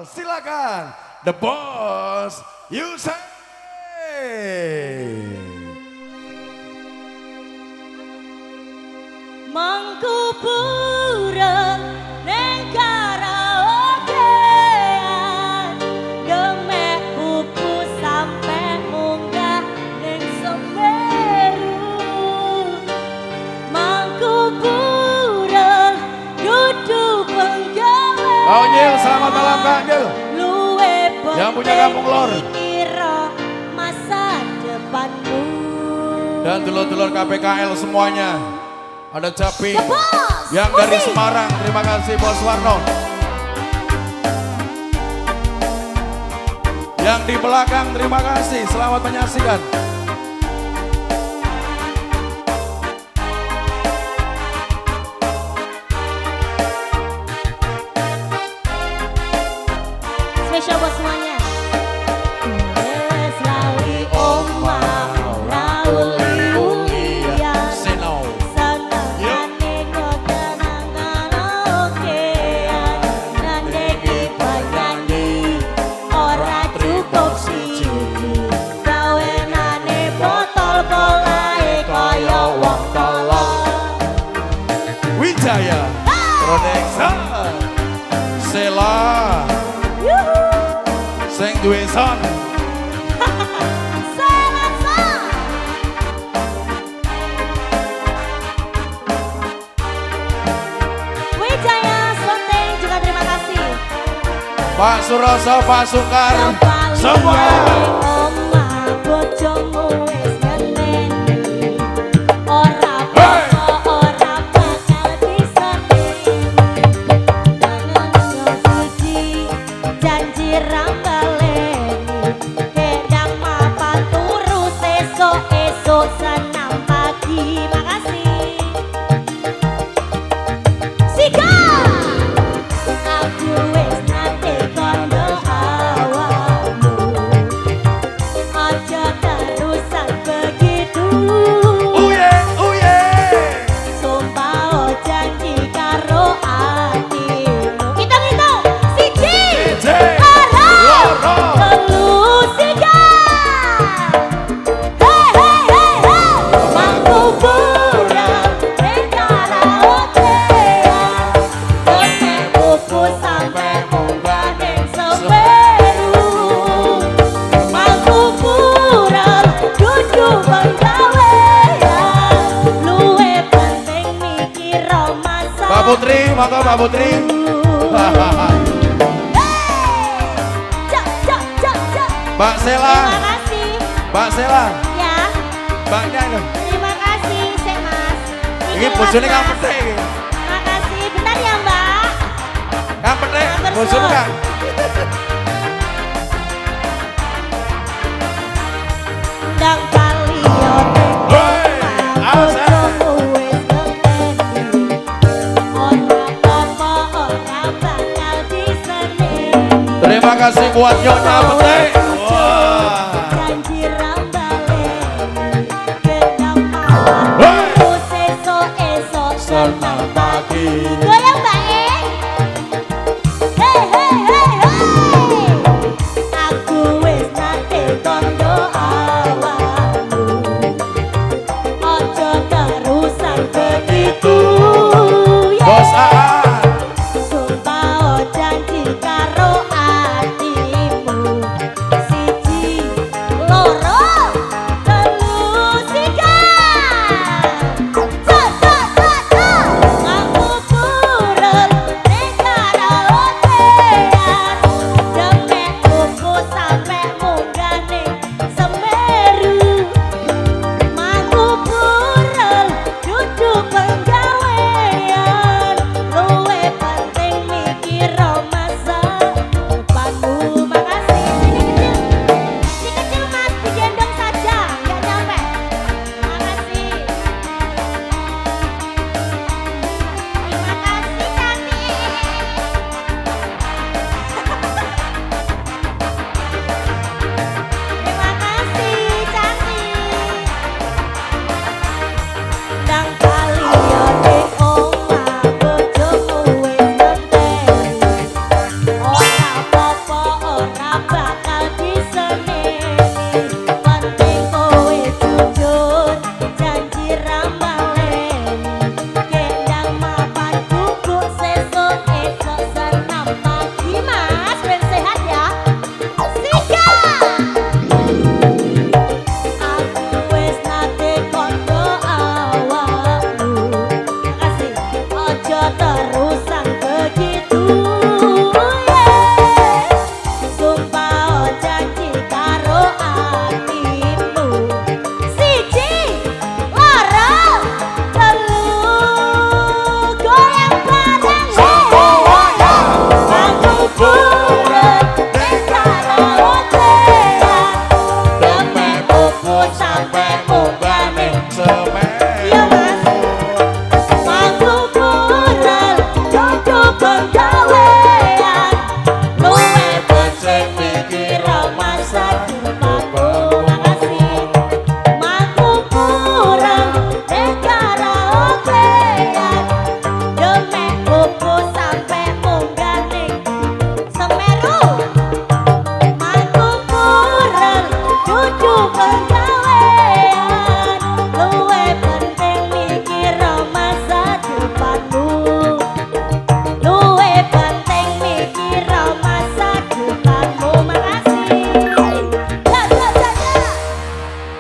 silakan The Boss You Say. Mangkubura neng karaokean, gemek buku sampai munggah neng Semeru. Mangkubura duduk penggawe. Oh Nyil, selamat malam Kak Nyil. Yang punya Kampung Lor. Masa depanmu. Dan dulur-dulur KPKL semuanya. Ada Caping yang Musik. dari Semarang, terima kasih Bos Warno. Yang di belakang terima kasih, selamat menyaksikan. Spesial buat semuanya. Selawi omah uli-ulian. Senengane ngenangan okean. Nandegi penyanyi ora cukup siji. Gawenane botol kolae kaya wong tolong. Wijaya, Production, Sela, sing duwe son. Wijaya Sonteng juga terima kasih. Pak Suroso, Pak Sukar, semuanya. Omah bojomu wis ngenteni. Ora apa-apa, ora bakal diseni. Tangan suci, janji rambaleni. Kedang mapan turu esok-esok senam pagi. Makasih. Sika! Aku wis nate kondo awakmu. Aja terusan begitu. Uye, uye. Sumpah janji karo atimu. Hitung-hitung. Siji, loro, telu, tiga. Hei, hei, hei, hei. Mangkuburan ning karaokean. Gemek buku sampai munggah ning Semeru. Mangkuburan duduk penggawean. Luwe penting mikir masa. Pak Putri, monggo Pak Putri. Cak, cak, cak, cak. Mbak Sela, Terima kasih. Mbak Sela, Ya, Mbaknya itu. terima kasih, Sek Mas. Ini bojone Kang Petek iki. Makasih, bentar ya Mbak. Kang Petek, Matur bojone suwun. Kang. Ndang kaliyo Hei, awas, wis ngenteni. Ora apa-apa, ora bakal diseni. Terima kasih buat Nyonya Petek. Wah. Janji rambaleni. Gendang malam Hei. terus esok-esok senang pagi. Goyang Mbak E. Hei, hei, hei, hei. Aku wis nate kondo awakmu. Ojo terusan begitu. Bos Yeah. AA, Sumpah janji karo atimu.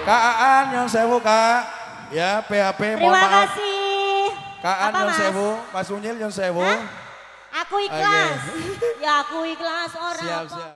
Kak Aan yang sewu Kak. Ya PHP mohon Terima maaf. kasih. Kak Aan Apa, yang Mas? sewu, Mas Unyil yang sewu. Hah? Aku ikhlas. Ya aku ikhlas orang. Siap, siap.